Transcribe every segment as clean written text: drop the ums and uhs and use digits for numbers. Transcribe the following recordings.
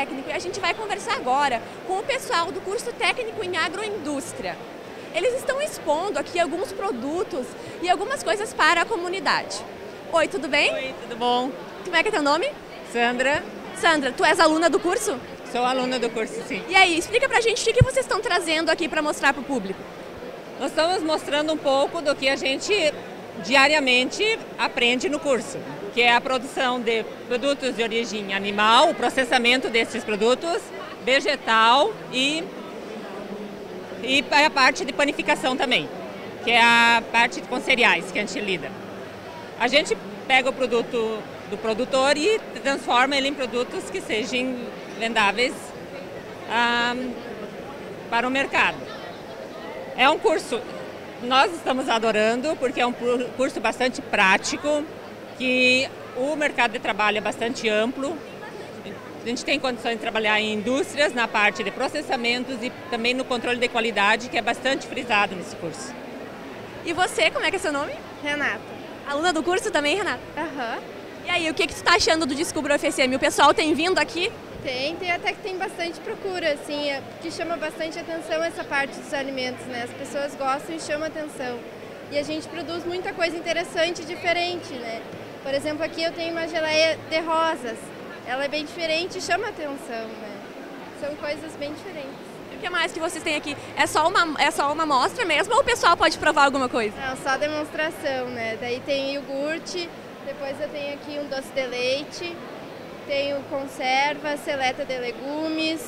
Politécnico e a gente vai conversar agora com o pessoal do curso técnico em agroindústria. Eles estão expondo aqui alguns produtos e algumas coisas para a comunidade. Oi, tudo bem? Oi, tudo bom? Como é que é teu nome? Sandra. Sandra, tu és aluna do curso? Sou aluna do curso, sim. E aí, explica pra gente o que vocês estão trazendo aqui para mostrar para o público. Nós estamos mostrando um pouco do que a gente diariamente aprende no curso, que é a produção de produtos de origem animal, o processamento desses produtos, vegetal e a parte de panificação também, que é a parte com cereais que a gente lida. A gente pega o produto do produtor e transforma ele em produtos que sejam vendáveis para o mercado. É um curso, nós estamos adorando, porque é um curso bastante prático, que o mercado de trabalho é bastante amplo. A gente tem condições de trabalhar em indústrias, na parte de processamentos e também no controle de qualidade, que é bastante frisado nesse curso. E você, como é que é seu nome? Renata. Aluna do curso também, Renata? Aham. E aí, o que tu está achando do Descubra UFSM? O pessoal tem vindo aqui? Tem até que tem bastante procura, assim, que chama bastante atenção essa parte dos alimentos, né? As pessoas gostam e chamam atenção. E a gente produz muita coisa interessante e diferente, né? Por exemplo, aqui eu tenho uma geleia de rosas. Ela é bem diferente e chama atenção, né? São coisas bem diferentes. E o que mais que vocês têm aqui? É só uma amostra mesmo ou o pessoal pode provar alguma coisa? Não, só demonstração, né? Daí tem iogurte, depois eu tenho aqui um doce de leite, tenho conserva, seleta de legumes.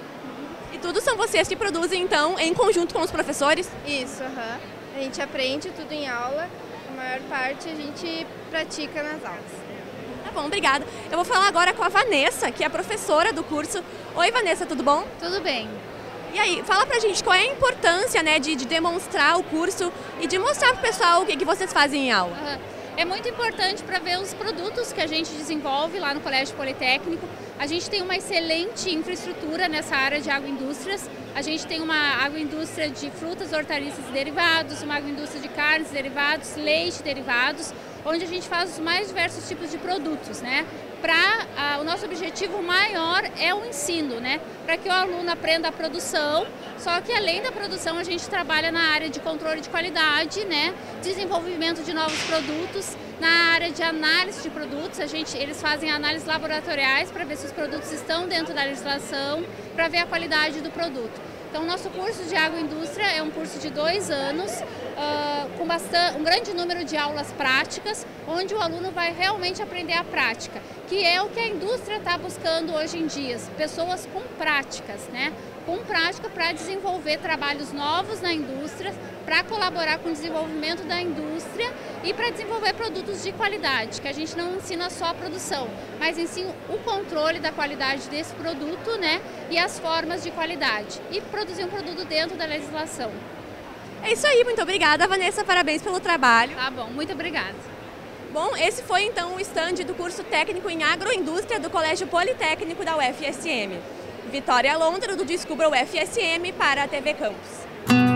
E tudo são vocês que produzem, então, em conjunto com os professores? Isso, aham. A gente aprende tudo em aula, a maior parte a gente pratica nas aulas. Tá bom, obrigada. Eu vou falar agora com a Vanessa, que é a professora do curso. Oi, Vanessa, tudo bom? Tudo bem. E aí, fala pra gente qual é a importância, né, de demonstrar o curso e de mostrar pro pessoal o que vocês fazem em aula. É muito importante para ver os produtos que a gente desenvolve lá no Colégio Politécnico. A gente tem uma excelente infraestrutura nessa área de agroindústrias. A gente tem uma agroindústria de frutas, hortaliças e derivados, uma agroindústria de carnes e derivados, leite e derivados, onde a gente faz os mais diversos tipos de produtos, né? O nosso objetivo maior é o ensino, né? Para que o aluno aprenda a produção, só que além da produção a gente trabalha na área de controle de qualidade, né? Desenvolvimento de novos produtos, na área de análise de produtos, eles fazem análises laboratoriais para ver se os produtos estão dentro da legislação, para ver a qualidade do produto. Então, o nosso curso de agroindústria é um curso de 2 anos, com um grande número de aulas práticas, onde o aluno vai realmente aprender a prática, que é o que a indústria está buscando hoje em dia, pessoas com práticas, né? Com prática para desenvolver trabalhos novos na indústria, para colaborar com o desenvolvimento da indústria e para desenvolver produtos de qualidade, que a gente não ensina só a produção, mas ensina o controle da qualidade desse produto, né, e as formas de qualidade, e produzir um produto dentro da legislação. É isso aí, muito obrigada, Vanessa, parabéns pelo trabalho. Tá bom, muito obrigada. Bom, esse foi então o stand do curso técnico em agroindústria do Colégio Politécnico da UFSM. Vitória Londra, do Descubra UFSM, para a TV Campus.